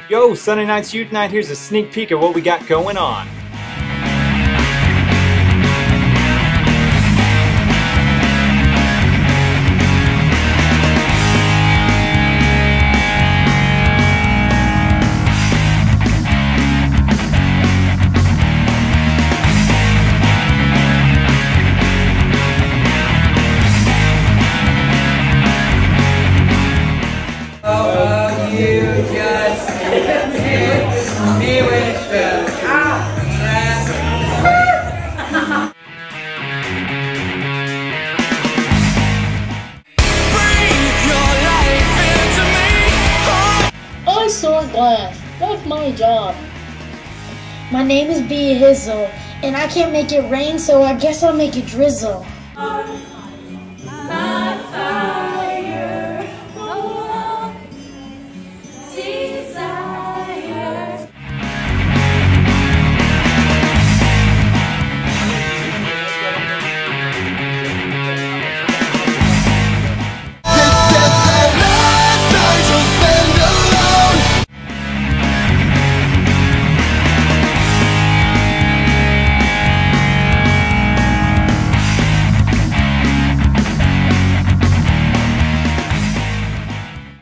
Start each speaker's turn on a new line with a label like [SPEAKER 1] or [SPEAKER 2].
[SPEAKER 1] Yo, Sunday Nights Youth Night, here's a sneak peek of what we got going on.
[SPEAKER 2] I saw glass. That's my job. My name is B. Hizzle, and I can't make it rain, so I guess I'll make it drizzle.